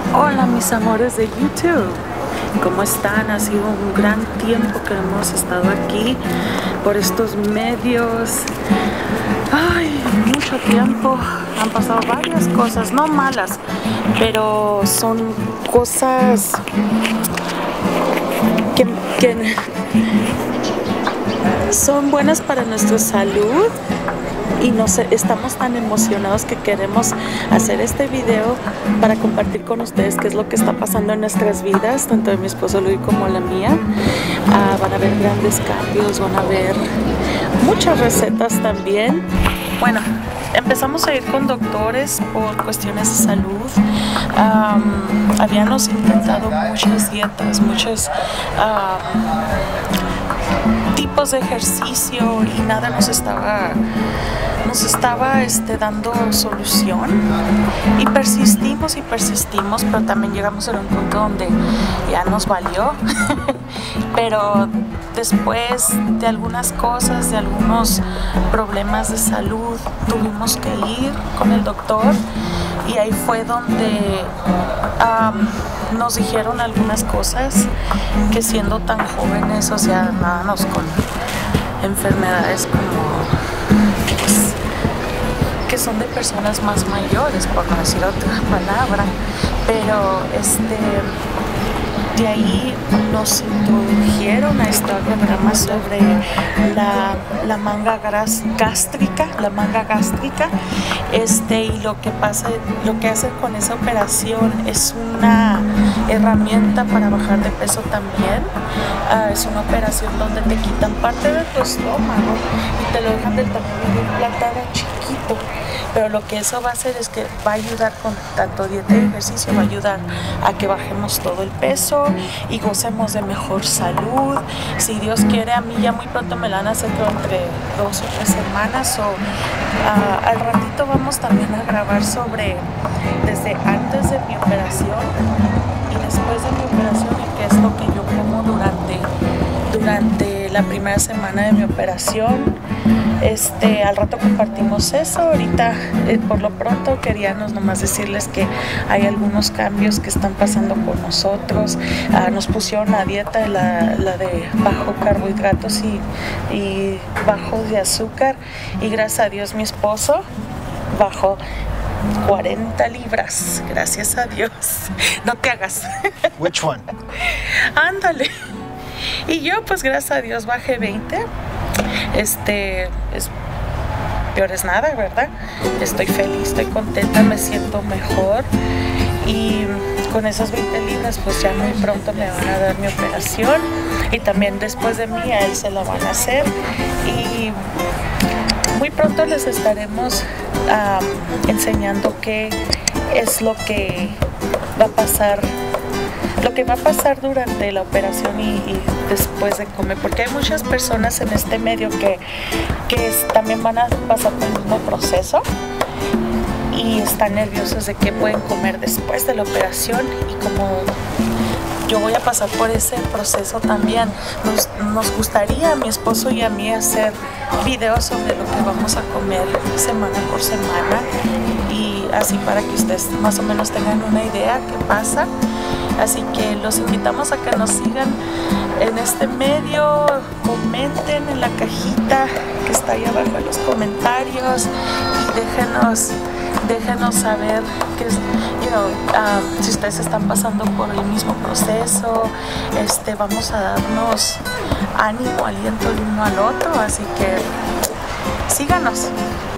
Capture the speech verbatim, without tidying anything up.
Hola mis amores de YouTube, ¿cómo están? Ha sido un gran tiempo que hemos estado aquí por estos medios. Ay, mucho tiempo. Han pasado varias cosas, no malas, pero son cosas que, que son buenas para nuestra salud. Y nos estamos tan emocionados que queremos hacer este video para compartir con ustedes qué es lo que está pasando en nuestras vidas, tanto de mi esposo Luis como la mía. Uh, van a haber grandes cambios, van a haber muchas recetas también. Bueno, empezamos a ir con doctores por cuestiones de salud. Um, habíamos intentado muchas dietas, muchos um, tipos de ejercicio y nada nos estaba nos estaba este, dando solución, y persistimos y persistimos, pero también llegamos a un punto donde ya nos valió. Pero después de algunas cosas, de algunos problemas de salud, tuvimos que ir con el doctor, y ahí fue donde um, nos dijeron algunas cosas que, siendo tan jóvenes, o sea, nada nos con enfermedades como pues, que son de personas más mayores, por no decir otra palabra, pero este de ahí nos introdujeron a esta programa sobre la, la manga gástrica, la manga gástrica, este, y lo que pasa, lo que hace con esa operación es una herramienta para bajar de peso también. Uh, es una operación donde te quitan parte de tu estómago y te lo dejan del tamaño de un plátano chiquito. Pero lo que eso va a hacer es que va a ayudar, con tanto dieta y ejercicio, va a ayudar a que bajemos todo el peso y gocemos de mejor salud. Si Dios quiere, a mí ya muy pronto me la van a hacer, creo, entre dos o tres semanas. O uh, al ratito vamos también a grabar sobre desde antes de mi operación y después de mi operación, y qué es lo que yo como durante, durante la primera semana de mi operación. Este, al rato compartimos eso. Ahorita, eh, por lo pronto, queríamos nomás decirles que hay algunos cambios que están pasando con nosotros. Uh, nos pusieron la dieta, la, la de bajo carbohidratos y, y bajo de azúcar, y gracias a Dios mi esposo bajó cuarenta libras, gracias a Dios. No te hagas. Which one? Ándale. Y yo, pues gracias a Dios, bajé veinte. Este, es peor es nada, ¿verdad? Estoy feliz, estoy contenta, me siento mejor, y con esas veinte libras pues ya muy pronto me van a dar mi operación, y también después de mí a él se la van a hacer, y muy pronto les estaremos um, enseñando qué es lo que va a pasar lo que va a pasar durante la operación y, y después de comer, porque hay muchas personas en este medio que, que es, también van a pasar por el mismo proceso y están nerviosos de qué pueden comer después de la operación. Y como yo voy a pasar por ese proceso también, nos, nos gustaría a mi esposo y a mí hacer videos sobre lo que vamos a comer semana por semana, y así para que ustedes más o menos tengan una idea qué pasa. Así que los invitamos a que nos sigan en este medio, comenten en la cajita que está ahí abajo en los comentarios, y déjenos, déjenos saber que, you know, uh, si ustedes están pasando por el mismo proceso. Este, vamos a darnos ánimo, aliento el uno al otro, así que síganos.